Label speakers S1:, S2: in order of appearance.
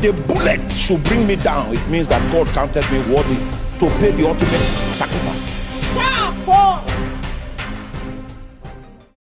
S1: a bullet should bring me down, it means that God counted me worthy to pay the ultimate sacrifice.
S2: Sharp!